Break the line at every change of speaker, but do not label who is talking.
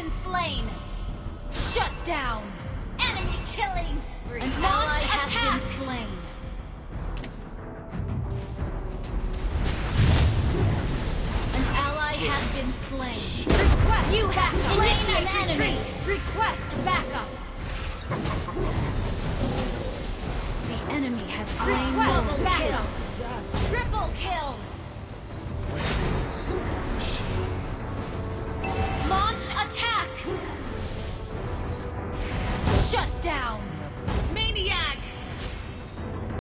been slain. Shut down. Enemy killing spree. An ally has been slain. An ally has been slain. Request you have slain an enemy. Request backup. The enemy has slain. Double backup. Triple kill.